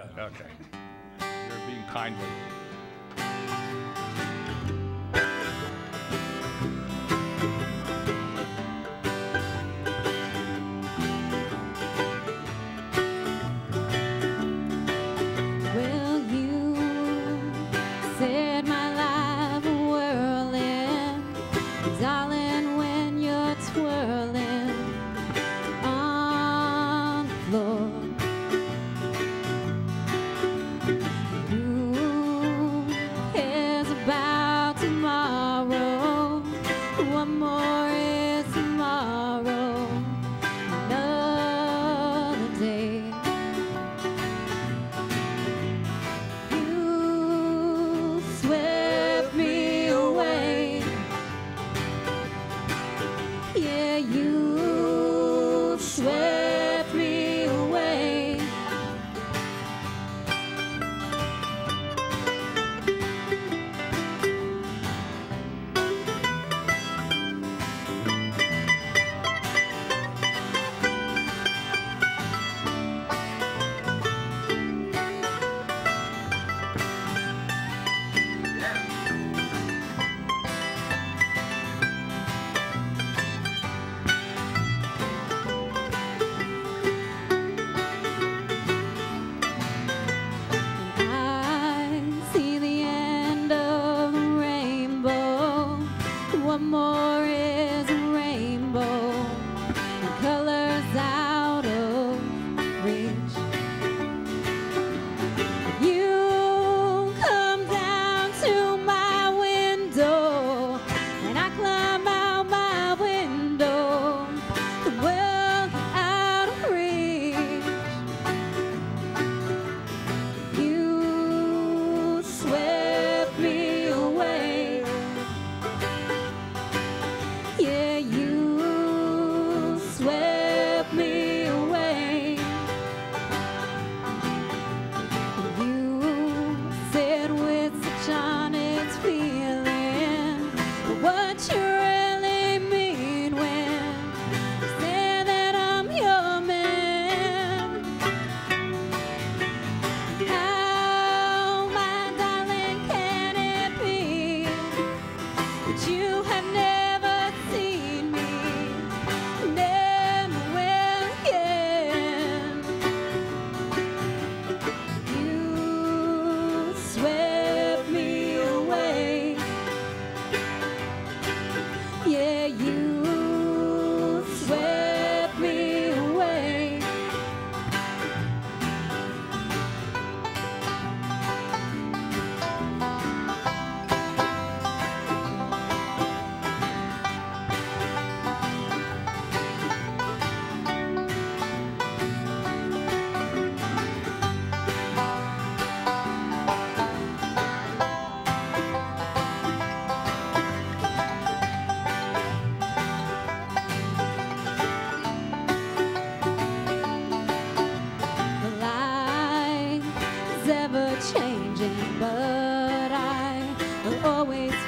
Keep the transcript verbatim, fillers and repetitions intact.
Yeah, okay. You're being kindly. Well, you set my life whirling, darling, when you're twirling on the floor. Who cares about tomorrow? What more is tomorrow? Another day. You swept me away. Yeah, you swept me away. I see the end of the rainbow. What more is a rainbow? The colors out of reach. You come down to my window, and I climb out my window. The world out of reach. You swept me away. Yeah, you swept me away. You said with such honest feeling what you really mean when you say that I'm your man. How, my darling, can it be that you have never seen me, never will again? You swept me away. Yeah, you swept me away. Life is ever changing, but I will always